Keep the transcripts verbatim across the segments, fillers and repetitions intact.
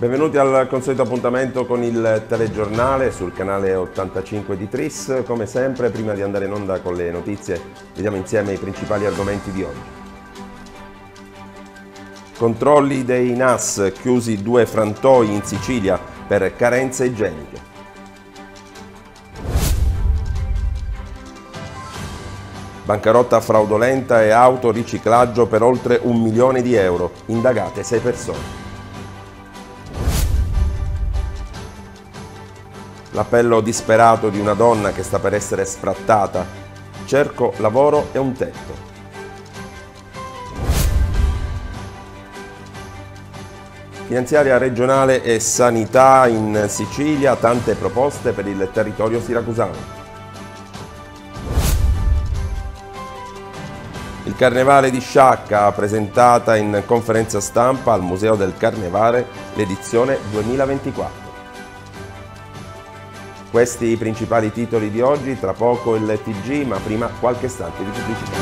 Benvenuti al consueto appuntamento con il telegiornale sul canale ottantacinque di Tris. Come sempre, prima di andare in onda con le notizie, vediamo insieme i principali argomenti di oggi. Controlli dei N A S, chiusi due frantoi in Sicilia per carenze igieniche. Bancarotta fraudolenta e autoriciclaggio per oltre un milione di euro, indagate sei persone. L'appello disperato di una donna che sta per essere sfrattata. Cerco lavoro e un tetto. Finanziaria regionale e sanità in Sicilia, tante proposte per il territorio siracusano. Il Carnevale di Sciacca, presentata in conferenza stampa al Museo del Carnevale l'edizione duemilaventiquattro. Questi i principali titoli di oggi, tra poco il T G, ma prima qualche istante di pubblicità.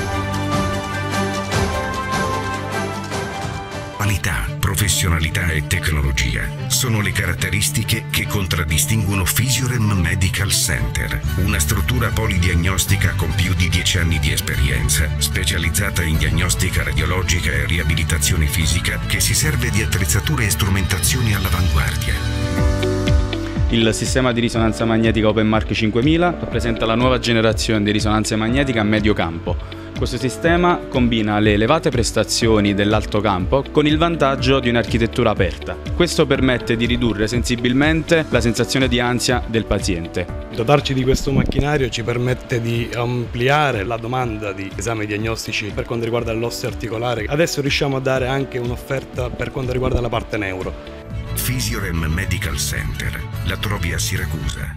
Qualità, professionalità e tecnologia sono le caratteristiche che contraddistinguono Physiorem Medical Center, una struttura polidiagnostica con più di dieci anni di esperienza, specializzata in diagnostica radiologica e riabilitazione fisica, che si serve di attrezzature e strumentazioni all'avanguardia. Il sistema di risonanza magnetica OpenMark cinquemila rappresenta la nuova generazione di risonanza magnetica a medio campo. Questo sistema combina le elevate prestazioni dell'alto campo con il vantaggio di un'architettura aperta. Questo permette di ridurre sensibilmente la sensazione di ansia del paziente. Dotarci di questo macchinario ci permette di ampliare la domanda di esami diagnostici per quanto riguarda l'osseo articolare. Adesso riusciamo a dare anche un'offerta per quanto riguarda la parte neuro. Physiorem Medical Center, la trovi a Siracusa.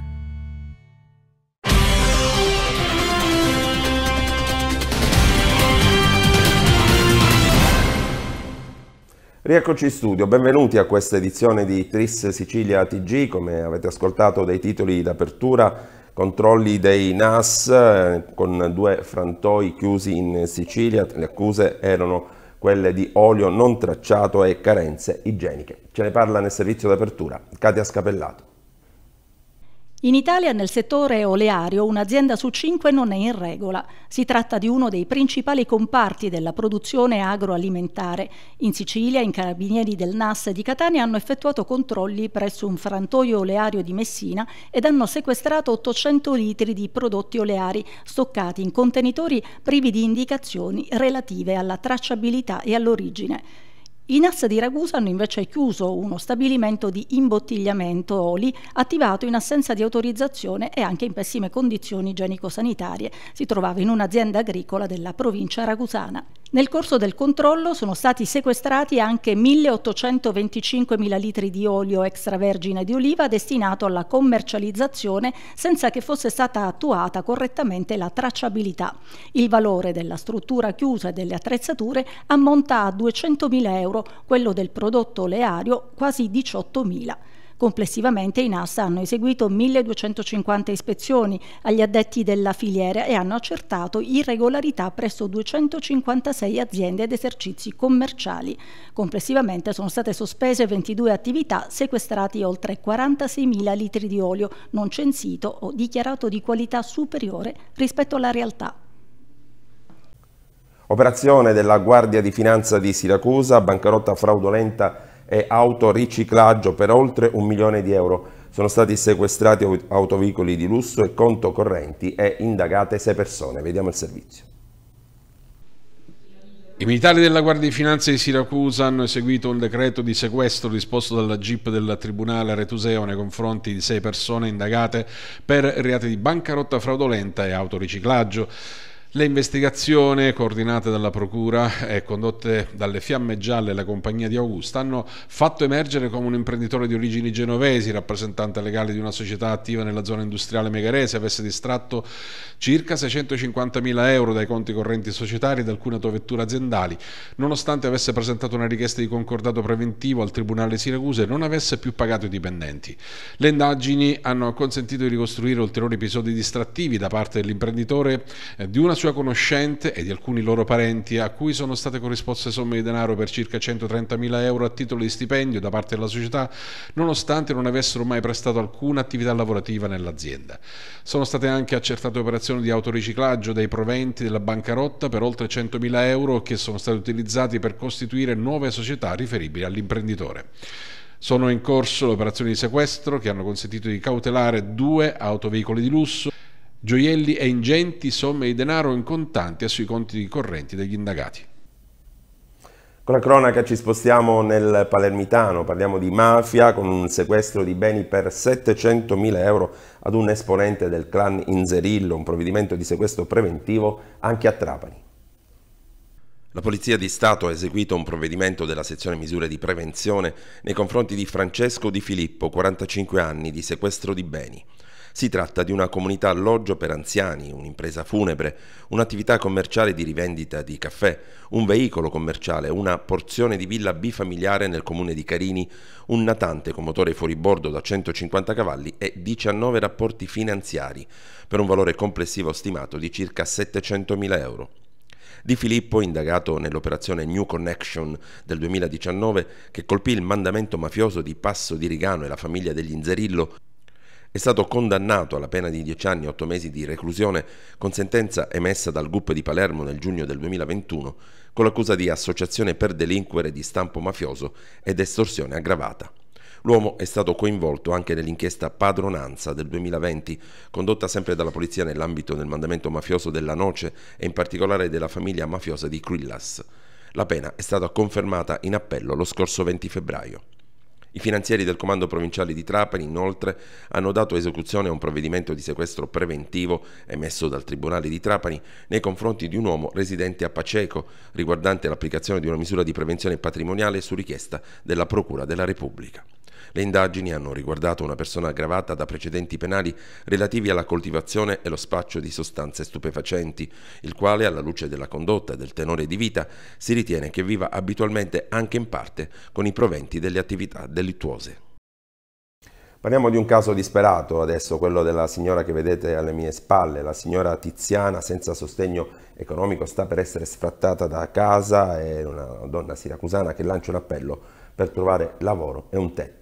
Rieccoci in studio, benvenuti a questa edizione di Tris Sicilia T G. Come avete ascoltato dai titoli d'apertura, controlli dei N A S eh, con due frantoi chiusi in Sicilia. Le accuse erano quelle di olio non tracciato e carenze igieniche. Ce ne parla nel servizio d'apertura Katia Scapellato. In Italia, nel settore oleario, un'azienda su cinque non è in regola. Si tratta di uno dei principali comparti della produzione agroalimentare. In Sicilia, i carabinieri del N A S di Catania hanno effettuato controlli presso un frantoio oleario di Messina ed hanno sequestrato ottocento litri di prodotti oleari stoccati in contenitori privi di indicazioni relative alla tracciabilità e all'origine. I N A S di Ragusa hanno invece chiuso uno stabilimento di imbottigliamento oli attivato in assenza di autorizzazione e anche in pessime condizioni igienico-sanitarie. Si trovava in un'azienda agricola della provincia ragusana. Nel corso del controllo sono stati sequestrati anche milleottocentoventicinquemila litri di olio extravergine di oliva destinato alla commercializzazione senza che fosse stata attuata correttamente la tracciabilità. Il valore della struttura chiusa e delle attrezzature ammonta a duecentomila euro, quello del prodotto oleario quasi diciottomila. Complessivamente i N A S hanno eseguito milleduecentocinquanta ispezioni agli addetti della filiera e hanno accertato irregolarità presso duecentocinquantasei aziende ed esercizi commerciali. Complessivamente sono state sospese ventidue attività, sequestrati oltre quarantaseimila litri di olio non censito o dichiarato di qualità superiore rispetto alla realtà. Operazione della Guardia di Finanza di Siracusa, bancarotta fraudolenta e autoriciclaggio per oltre un milione di euro. Sono stati sequestrati autoveicoli di lusso e conto correnti e indagate sei persone. Vediamo il servizio. I militari della Guardia di Finanza di Siracusa hanno eseguito un decreto di sequestro disposto dalla G I P del Tribunale Aretuseo nei confronti di sei persone indagate per reati di bancarotta fraudolenta e autoriciclaggio. Le investigazioni, coordinate dalla Procura e condotte dalle Fiamme Gialle e la compagnia di Augusta, hanno fatto emergere come un imprenditore di origini genovesi, rappresentante legale di una società attiva nella zona industriale megherese, avesse distratto circa seicentocinquantamila euro dai conti correnti societari e da alcune autovetture aziendali, nonostante avesse presentato una richiesta di concordato preventivo al Tribunale di Siracusa e non avesse più pagato i dipendenti. Le indagini hanno consentito di ricostruire ulteriori episodi distrattivi da parte dell'imprenditore di una società sua conoscente e di alcuni loro parenti a cui sono state corrisposte somme di denaro per circa centotrentamila euro a titolo di stipendio da parte della società, nonostante non avessero mai prestato alcuna attività lavorativa nell'azienda. Sono state anche accertate operazioni di autoriciclaggio dei proventi della bancarotta per oltre centomila euro che sono stati utilizzati per costituire nuove società riferibili all'imprenditore. Sono in corso le operazioni di sequestro che hanno consentito di cautelare due autoveicoli di lusso, gioielli e ingenti somme di denaro in contanti sui conti correnti degli indagati. Con la cronaca ci spostiamo nel palermitano, parliamo di mafia con un sequestro di beni per settecentomila euro ad un esponente del clan Inzerillo, un provvedimento di sequestro preventivo anche a Trapani. La Polizia di Stato ha eseguito un provvedimento della sezione misure di prevenzione nei confronti di Francesco Di Filippo, quarantacinque anni, di sequestro di beni. Si tratta di una comunità alloggio per anziani, un'impresa funebre, un'attività commerciale di rivendita di caffè, un veicolo commerciale, una porzione di villa bifamiliare nel comune di Carini, un natante con motore fuoribordo da centocinquanta cavalli e diciannove rapporti finanziari, per un valore complessivo stimato di circa settecentomila euro. Di Filippo, indagato nell'operazione New Connection del duemiladiciannove, che colpì il mandamento mafioso di Passo di Rigano e la famiglia degli Inzerillo, è stato condannato alla pena di dieci anni e otto mesi di reclusione con sentenza emessa dal G U P di Palermo nel giugno del duemilaventuno con l'accusa di associazione per delinquere di stampo mafioso ed estorsione aggravata. L'uomo è stato coinvolto anche nell'inchiesta Padronanza del duemilaventi, condotta sempre dalla polizia nell'ambito del mandamento mafioso della Noce e in particolare della famiglia mafiosa di Quillas. La pena è stata confermata in appello lo scorso venti febbraio. I finanzieri del Comando Provinciale di Trapani, inoltre, hanno dato esecuzione a un provvedimento di sequestro preventivo emesso dal Tribunale di Trapani nei confronti di un uomo residente a Paceco, riguardante l'applicazione di una misura di prevenzione patrimoniale su richiesta della Procura della Repubblica. Le indagini hanno riguardato una persona aggravata da precedenti penali relativi alla coltivazione e lo spaccio di sostanze stupefacenti, il quale, alla luce della condotta e del tenore di vita, si ritiene che viva abitualmente anche in parte con i proventi delle attività delittuose. Parliamo di un caso disperato adesso, quello della signora che vedete alle mie spalle. La signora Tiziana, senza sostegno economico, sta per essere sfrattata da casa. È una donna siracusana che lancia un appello per trovare lavoro e un tetto.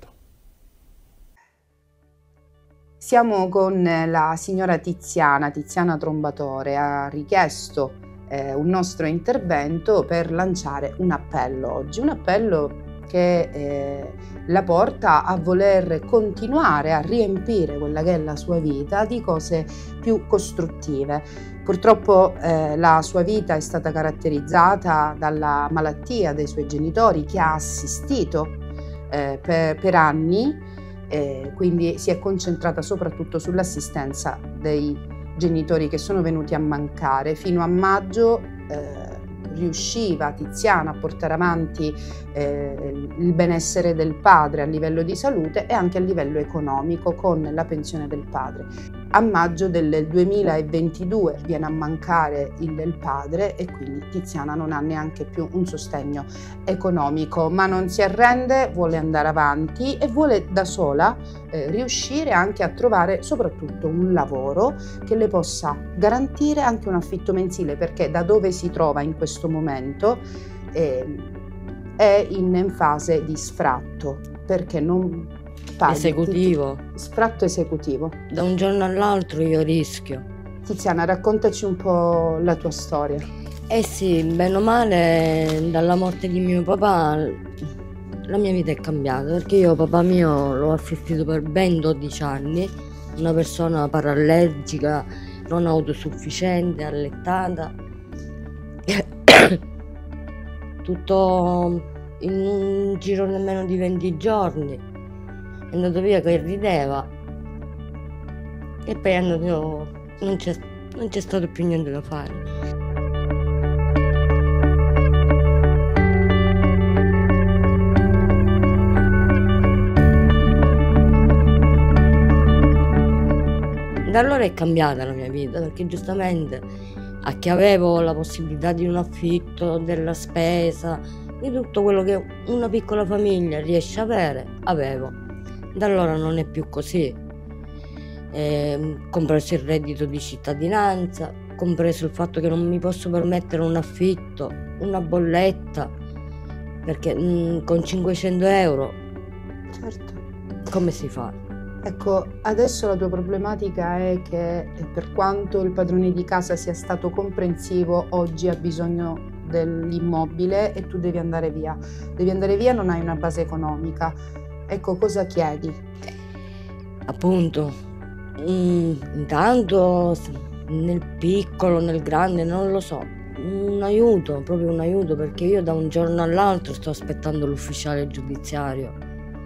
Siamo con la signora Tiziana, Tiziana Trombatore, ha richiesto eh, un nostro intervento per lanciare un appello oggi, un appello che eh, la porta a voler continuare a riempire quella che è la sua vita di cose più costruttive. Purtroppo eh, la sua vita è stata caratterizzata dalla malattia dei suoi genitori che ha assistito eh, per, per anni. Eh, quindi si è concentrata soprattutto sull'assistenza dei genitori che sono venuti a mancare. Fino a maggio eh, riusciva Tiziana a portare avanti eh, il benessere del padre a livello di salute e anche a livello economico con la pensione del padre. A maggio del duemilaventidue viene a mancare il, il padre e quindi Tiziana non ha neanche più un sostegno economico, ma non si arrende, vuole andare avanti e vuole da sola eh, riuscire anche a trovare soprattutto un lavoro che le possa garantire anche un affitto mensile, perché da dove si trova in questo momento eh, è in fase di sfratto, perché non paghi. Esecutivo. Sfratto esecutivo. Da un giorno all'altro io rischio. Tiziana, raccontaci un po' la tua storia. Eh sì, bene o male, dalla morte di mio papà la mia vita è cambiata, perché io papà mio l'ho assistito per ben dodici anni, una persona parallergica, non autosufficiente, allettata. Tutto in un giro nemmeno di venti giorni. È andato via che rideva e poi è andato, non c'è non c'è stato più niente da fare. Da allora è cambiata la mia vita, perché giustamente a che avevo la possibilità di un affitto, della spesa, di tutto quello che una piccola famiglia riesce a avere, avevo. Da allora non è più così. Eh, compreso il reddito di cittadinanza, compreso il fatto che non mi posso permettere un affitto, una bolletta, perché mh, con cinquecento euro Certo. come si fa? Ecco, adesso la tua problematica è che per quanto il padrone di casa sia stato comprensivo, oggi ha bisogno dell'immobile e tu devi andare via. Devi andare via, non hai una base economica. Ecco, cosa chiedi? Appunto, mm, intanto nel piccolo, nel grande, non lo so, un aiuto, proprio un aiuto, perché io da un giorno all'altro sto aspettando l'ufficiale giudiziario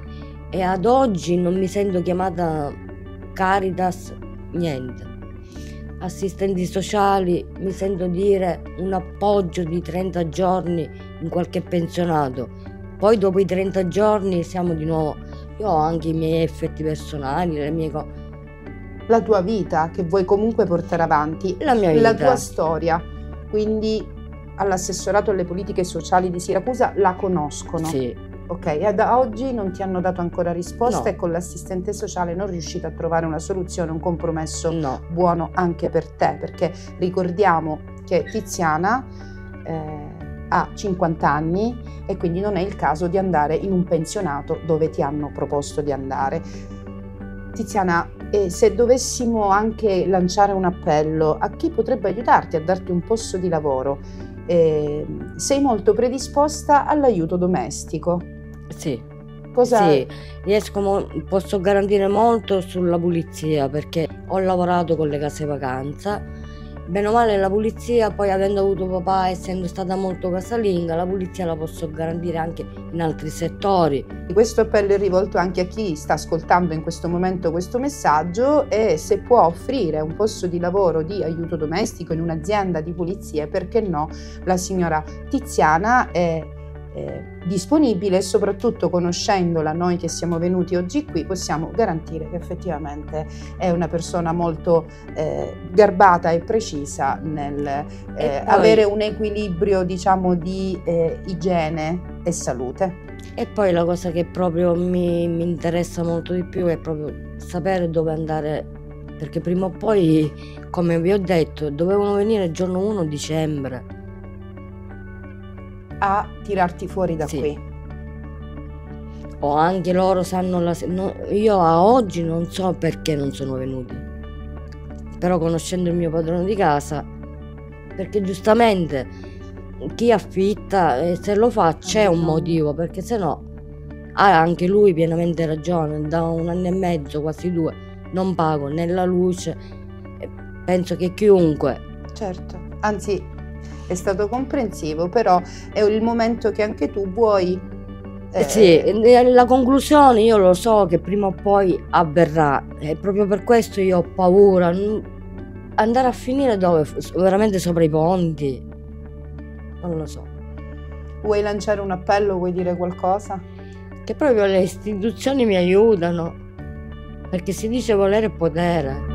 e ad oggi non mi sento chiamata Caritas, niente. Assistenti sociali, mi sento dire un appoggio di trenta giorni in qualche pensionato, poi dopo i trenta giorni siamo di nuovo, io ho anche i miei effetti personali, le mie cose, La tua vita che vuoi comunque portare avanti, la mia vita, la tua storia. Quindi all'assessorato alle politiche sociali di Siracusa la conoscono. sì. Ok, e da oggi non ti hanno dato ancora risposta No. e con l'assistente sociale non riuscite a trovare una soluzione, un compromesso No, buono anche per te, perché ricordiamo che Tiziana eh, ha cinquanta anni e quindi non è il caso di andare in un pensionato dove ti hanno proposto di andare. Tiziana, eh, se dovessimo anche lanciare un appello a chi potrebbe aiutarti a darti un posto di lavoro, eh, sei molto predisposta all'aiuto domestico. sì. Cosa... Sì, riesco mo- posso garantire molto sulla pulizia perché ho lavorato con le case vacanza, bene o male la pulizia, poi avendo avuto papà, essendo stata molto casalinga, la pulizia la posso garantire anche in altri settori. Questo appello è rivolto anche a chi sta ascoltando in questo momento questo messaggio e se può offrire un posto di lavoro di aiuto domestico in un'azienda di pulizie, perché no, la signora Tiziana è eh, disponibile e soprattutto conoscendola, noi che siamo venuti oggi qui possiamo garantire che effettivamente è una persona molto eh, garbata e precisa nel eh, E poi- avere un equilibrio, diciamo, di eh, igiene e salute. E poi la cosa che proprio mi, mi interessa molto di più è proprio sapere dove andare, perché prima o poi, come vi ho detto, dovevano venire il giorno primo dicembre. A tirarti fuori da Sì. qui. O anche loro sanno la... no, io a oggi non so perché non sono venuti, però conoscendo il mio padrone di casa, perché giustamente chi affitta, eh, se lo fa c'è un motivo, perché se no ha anche lui pienamente ragione. Da un anno e mezzo, quasi due, non pago né la luce, e penso che chiunque... Certo, anzi è stato comprensivo, però è il momento che anche tu vuoi... Eh, sì, e la conclusione io lo so che prima o poi avverrà e proprio per questo io ho paura. N- Andare a finire dove? S- Veramente sopra i ponti? Non lo so. Vuoi lanciare un appello, vuoi dire qualcosa? Che proprio le istituzioni mi aiutano, perché si dice volere e potere.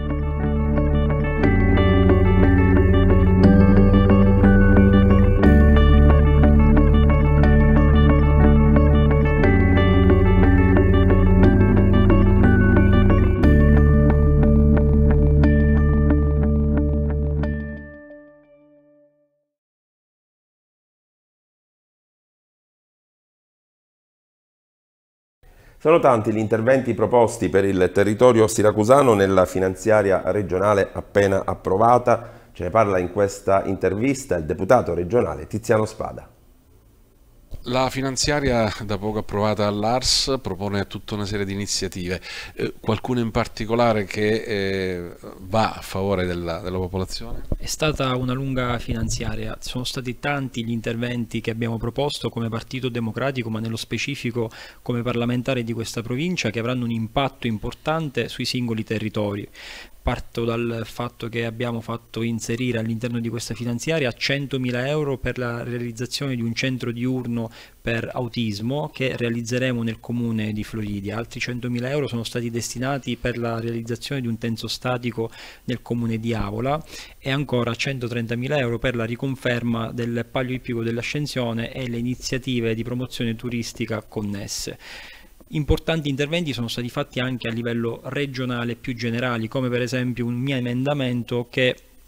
Sono tanti gli interventi proposti per il territorio siracusano nella finanziaria regionale appena approvata. Ce ne parla in questa intervista il deputato regionale Tiziano Spada. La finanziaria da poco approvata all'A R S propone tutta una serie di iniziative, eh, qualcuna in particolare che eh, va a favore della, della popolazione? È stata una lunga finanziaria, sono stati tanti gli interventi che abbiamo proposto come Partito Democratico, ma nello specifico come parlamentare di questa provincia, che avranno un impatto importante sui singoli territori. Parto dal fatto che abbiamo fatto inserire all'interno di questa finanziaria centomila euro per la realizzazione di un centro diurno per autismo che realizzeremo nel comune di Floridia. Altri centomila euro sono stati destinati per la realizzazione di un tensostatico nel comune di Avola e ancora centotrentamila euro per la riconferma del Palio Ippico dell'Ascensione e le iniziative di promozione turistica connesse. Importanti interventi sono stati fatti anche a livello regionale più generali, come per esempio un mio emendamento che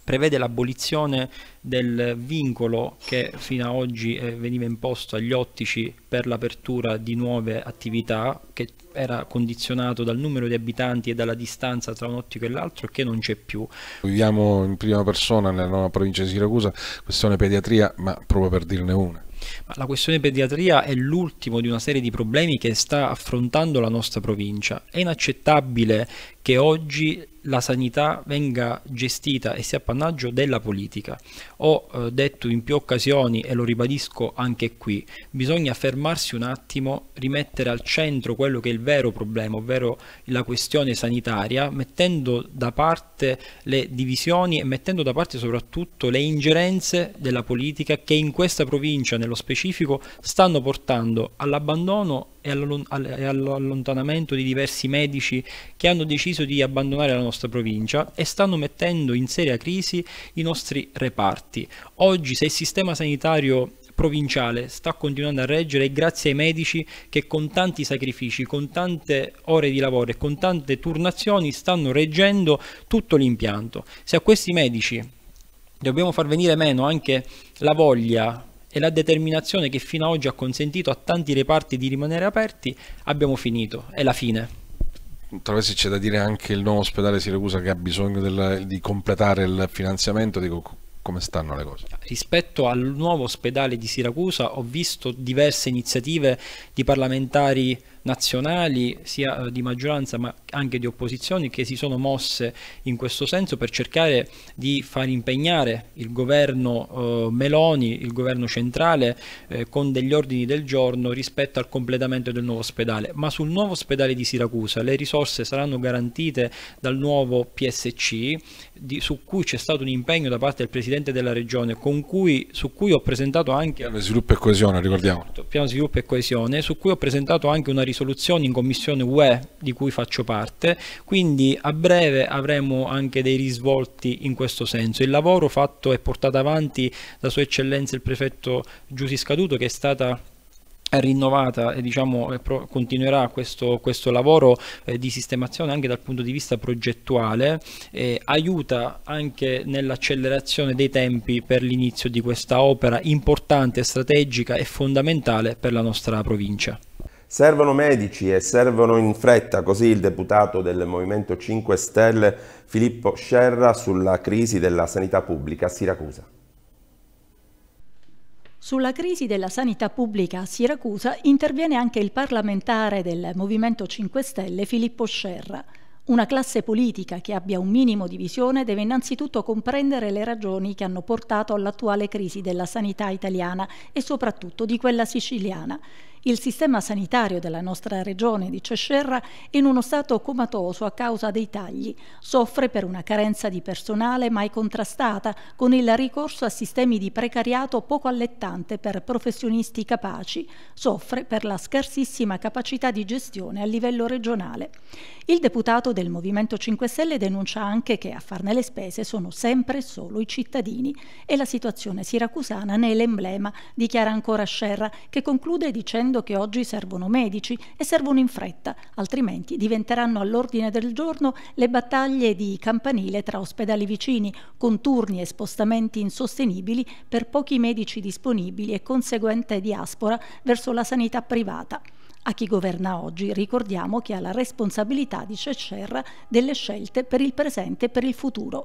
prevede l'abolizione del vincolo che fino ad oggi eh, veniva imposto agli ottici per l'apertura di nuove attività, che era condizionato dal numero di abitanti e dalla distanza tra un ottico e l'altro, che non c'è più. Viviamo in prima persona nella nuova provincia di Siracusa, questione pediatria, ma proprio per dirne una. Ma la questione pediatria è l'ultimo di una serie di problemi che sta affrontando la nostra provincia. È inaccettabile che oggi la sanità venga gestita e sia appannaggio della politica. Ho eh, detto in più occasioni, e lo ribadisco anche qui, bisogna fermarsi un attimo, rimettere al centro quello che è il vero problema, ovvero la questione sanitaria, mettendo da parte le divisioni e mettendo da parte soprattutto le ingerenze della politica, che in questa provincia nello specifico stanno portando all'abbandono e all'allontanamento di diversi medici che hanno deciso di abbandonare la nostra provincia e stanno mettendo in seria crisi i nostri reparti. Oggi, se il sistema sanitario provinciale sta continuando a reggere, è grazie ai medici che con tanti sacrifici, con tante ore di lavoro e con tante turnazioni stanno reggendo tutto l'impianto. Se a questi medici dobbiamo far venire meno anche la voglia e la determinazione che fino ad oggi ha consentito a tanti reparti di rimanere aperti, abbiamo finito, è la fine. Tra l'altro c'è da dire anche il nuovo ospedale Siracusa che ha bisogno del, di completare il finanziamento. Dico, come stanno le cose? Rispetto al nuovo ospedale di Siracusa ho visto diverse iniziative di parlamentari nazionali, sia di maggioranza ma anche di opposizioni, che si sono mosse in questo senso per cercare di far impegnare il governo eh, Meloni, il governo centrale, eh, con degli ordini del giorno rispetto al completamento del nuovo ospedale. Ma sul nuovo ospedale di Siracusa le risorse saranno garantite dal nuovo P S C, di, su cui c'è stato un impegno da parte del Presidente della Regione, con cui, su cui ho presentato anche... Piano sviluppo e coesione, ricordiamo. Piano sviluppo e coesione, su cui ho presentato anche una risoluzioni in Commissione U E di cui faccio parte, quindi a breve avremo anche dei risvolti in questo senso. Il lavoro fatto e portato avanti da Sua Eccellenza il Prefetto Giusy Scaduto, che è stata rinnovata e diciamo continuerà questo, questo lavoro eh, di sistemazione anche dal punto di vista progettuale, eh, aiuta anche nell'accelerazione dei tempi per l'inizio di questa opera importante, strategica e fondamentale per la nostra provincia. Servono medici e servono in fretta, così il deputato del Movimento cinque Stelle Filippo Scerra sulla crisi della sanità pubblica a Siracusa. Sulla crisi della sanità pubblica a Siracusa interviene anche il parlamentare del Movimento cinque Stelle Filippo Scerra. Una classe politica che abbia un minimo di visione deve innanzitutto comprendere le ragioni che hanno portato all'attuale crisi della sanità italiana e soprattutto di quella siciliana. Il sistema sanitario della nostra regione, dice Scerra, è in uno stato comatoso a causa dei tagli. Soffre per una carenza di personale mai contrastata, con il ricorso a sistemi di precariato poco allettante per professionisti capaci. Soffre per la scarsissima capacità di gestione a livello regionale. Il deputato del Movimento cinque Stelle denuncia anche che a farne le spese sono sempre e solo i cittadini. E la situazione siracusana ne è l'emblema, dichiara ancora Scerra, che conclude dicendo che oggi servono medici e servono in fretta, altrimenti diventeranno all'ordine del giorno le battaglie di campanile tra ospedali vicini, con turni e spostamenti insostenibili per pochi medici disponibili e conseguente diaspora verso la sanità privata. A chi governa oggi ricordiamo che ha la responsabilità, dice Scerra, delle scelte per il presente e per il futuro.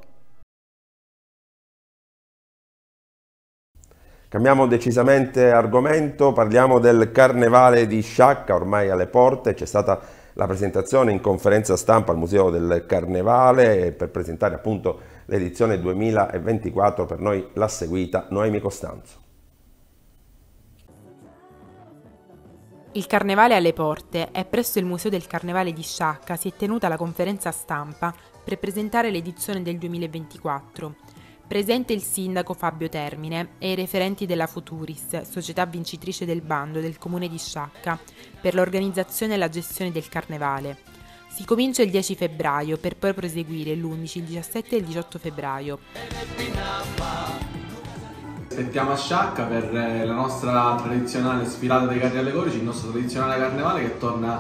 Cambiamo decisamente argomento, parliamo del Carnevale di Sciacca, ormai alle porte. C'è stata la presentazione in conferenza stampa al Museo del Carnevale per presentare appunto l'edizione duemilaventiquattro. Per noi l'ha seguita Noemi Costanzo. Il Carnevale alle porte e presso il Museo del Carnevale di Sciacca si è tenuta la conferenza stampa per presentare l'edizione del duemilaventiquattro. Presente il sindaco Fabio Termine e i referenti della Futuris, società vincitrice del bando del comune di Sciacca, per l'organizzazione e la gestione del Carnevale. Si comincia il dieci febbraio per poi proseguire l'undici, il diciassette e il diciotto febbraio. Aspettiamo a Sciacca per la nostra tradizionale sfilata dei carri allegorici, il nostro tradizionale carnevale che torna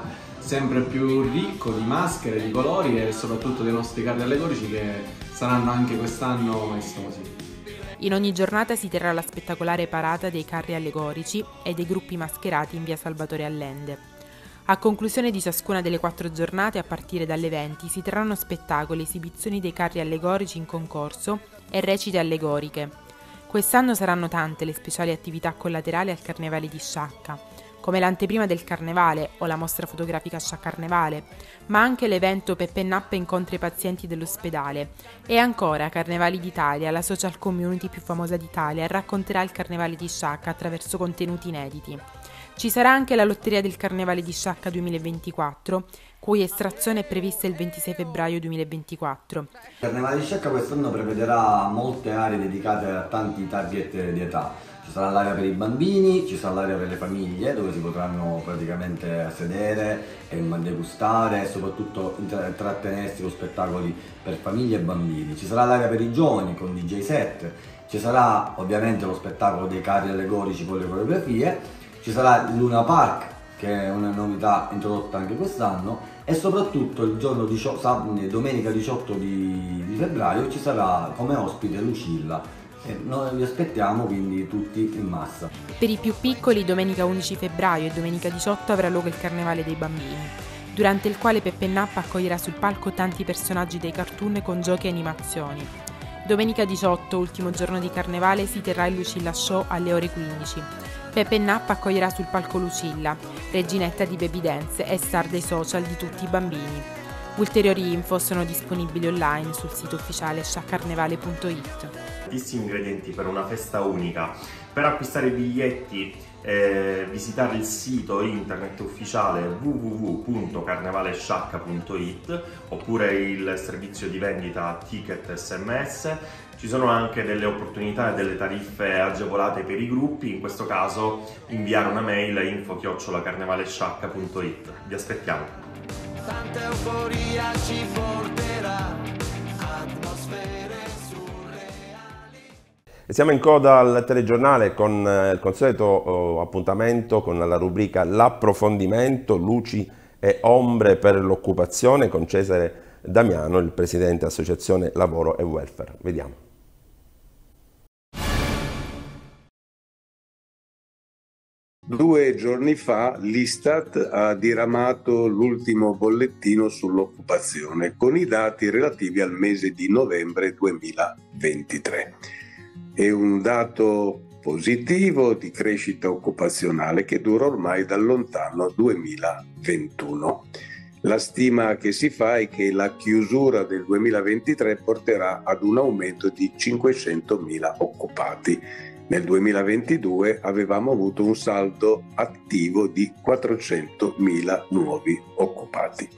sempre più ricco di maschere, di colori e soprattutto dei nostri carri allegorici che saranno anche quest'anno maestosi. In ogni giornata si terrà la spettacolare parata dei carri allegorici e dei gruppi mascherati in via Salvatore Allende. A conclusione di ciascuna delle quattro giornate, a partire dalle venti, si terranno spettacoli, esibizioni dei carri allegorici in concorso e recite allegoriche. Quest'anno saranno tante le speciali attività collaterali al Carnevale di Sciacca, come l'anteprima del Carnevale o la mostra fotografica Sciaccarnevale, ma anche l'evento Peppe Nappa incontra i pazienti dell'ospedale. E ancora Carnevali d'Italia, la social community più famosa d'Italia, racconterà il Carnevale di Sciacca attraverso contenuti inediti. Ci sarà anche la lotteria del Carnevale di Sciacca duemilaventiquattro, cui estrazione è prevista il ventisei febbraio duemilaventiquattro. Il Carnevale di Sciacca quest'anno prevederà molte aree dedicate a tanti target di età. Ci sarà l'area per i bambini, ci sarà l'area per le famiglie dove si potranno praticamente sedere e degustare e soprattutto intrattenersi con spettacoli per famiglie e bambini. Ci sarà l'area per i giovani con D J set, ci sarà ovviamente lo spettacolo dei carri allegorici con le coreografie, ci sarà il Luna Park che è una novità introdotta anche quest'anno e soprattutto il giorno diciotto, domenica diciotto di, di febbraio ci sarà come ospite Lucilla. E noi vi aspettiamo quindi tutti in massa. Per i più piccoli domenica undici febbraio e domenica diciotto avrà luogo il Carnevale dei Bambini, durante il quale Peppe Nappa accoglierà sul palco tanti personaggi dei cartoon con giochi e animazioni. Domenica diciotto, ultimo giorno di Carnevale, si terrà il Lucilla Show alle ore quindici. Peppe Nappa accoglierà sul palco Lucilla, reginetta di baby dance e star dei social di tutti i bambini. Ulteriori info sono disponibili online sul sito ufficiale sciaccarnevale punto it. Tantissimi ingredienti per una festa unica. Per acquistare i biglietti eh, visitare il sito internet ufficiale w w w punto carnevalesciacca punto it oppure il servizio di vendita Ticket S M S. Ci sono anche delle opportunità e delle tariffe agevolate per i gruppi, in questo caso inviare una mail a info chiocciola carnevalesciacca punto it. Vi aspettiamo. Tanta euforia ci porterà, atmosfere surreali. E siamo in coda al telegiornale con il consueto oh, appuntamento con la rubrica L'approfondimento, luci e ombre per l'occupazione con Cesare Damiano, il presidente Associazione Lavoro e Welfare. Vediamo. Due giorni fa l'Istat ha diramato l'ultimo bollettino sull'occupazione con i dati relativi al mese di novembre duemilaventitré. È un dato positivo di crescita occupazionale che dura ormai dal lontano duemilaventuno. La stima che si fa è che la chiusura del duemilaventitré porterà ad un aumento di cinquecentomila occupati. Nel duemilaventidue avevamo avuto un saldo attivo di quattrocentomila nuovi occupati.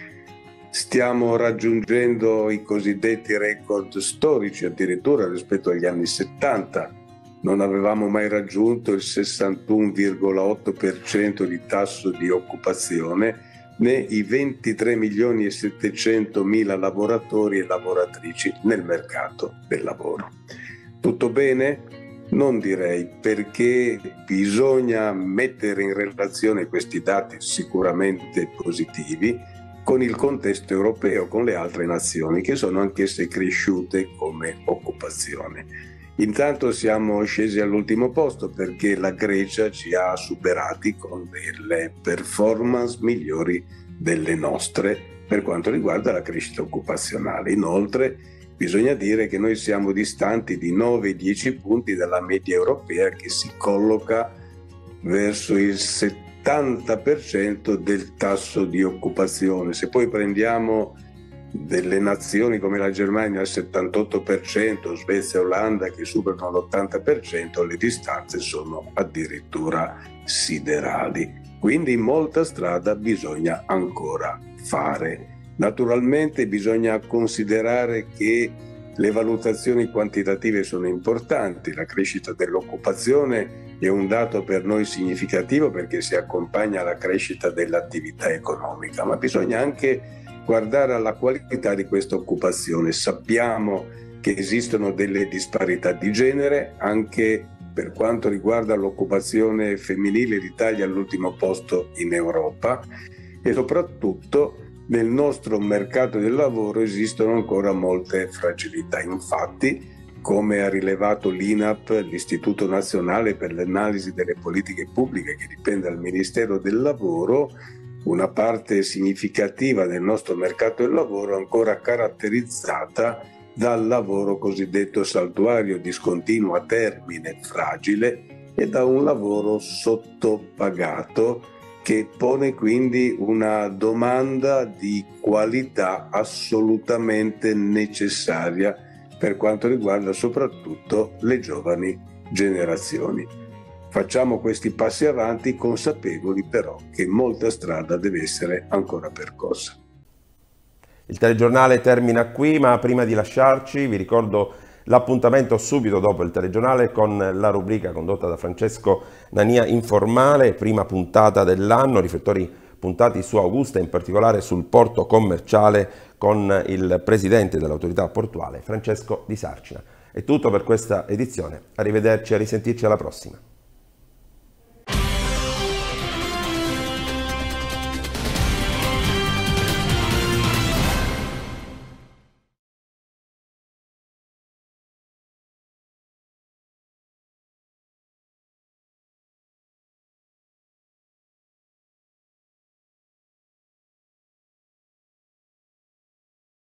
Stiamo raggiungendo i cosiddetti record storici addirittura rispetto agli anni settanta. Non avevamo mai raggiunto il sessantuno virgola otto per cento di tasso di occupazione né i ventitré milioni e settecentomila lavoratori e lavoratrici nel mercato del lavoro. Tutto bene? Non direi, perché bisogna mettere in relazione questi dati sicuramente positivi con il contesto europeo, con le altre nazioni che sono anch'esse cresciute come occupazione. Intanto siamo scesi all'ultimo posto perché la Grecia ci ha superati con delle performance migliori delle nostre per quanto riguarda la crescita occupazionale. Inoltre bisogna dire che noi siamo distanti di nove dieci punti dalla media europea che si colloca verso il settanta per cento del tasso di occupazione. Se poi prendiamo delle nazioni come la Germania al settantotto per cento, Svezia e Olanda che superano l'ottanta per cento, le distanze sono addirittura siderali. Quindi molta strada bisogna ancora fare. Naturalmente bisogna considerare che le valutazioni quantitative sono importanti. La crescita dell'occupazione è un dato per noi significativo perché si accompagna alla crescita dell'attività economica, ma bisogna anche guardare alla qualità di questa occupazione. Sappiamo che esistono delle disparità di genere, anche per quanto riguarda l'occupazione femminile l'Italia è all'ultimo posto in Europa e soprattutto nel nostro mercato del lavoro esistono ancora molte fragilità. Infatti, come ha rilevato l'I N A P, l'Istituto Nazionale per l'Analisi delle Politiche Pubbliche, che dipende dal Ministero del Lavoro, una parte significativa del nostro mercato del lavoro è ancora caratterizzata dal lavoro cosiddetto saltuario, discontinuo, a termine, fragile, e da un lavoro sottopagato, che pone quindi una domanda di qualità assolutamente necessaria per quanto riguarda soprattutto le giovani generazioni. Facciamo questi passi avanti, consapevoli però che molta strada deve essere ancora percorsa. Il telegiornale termina qui, ma prima di lasciarci vi ricordo l'appuntamento subito dopo il telegiornale con la rubrica condotta da Francesco Nania Informale, prima puntata dell'anno, riflettori puntati su Augusta, in particolare sul porto commerciale, con il presidente dell'autorità portuale Francesco Di Sarcina. È tutto per questa edizione, arrivederci e a risentirci alla prossima.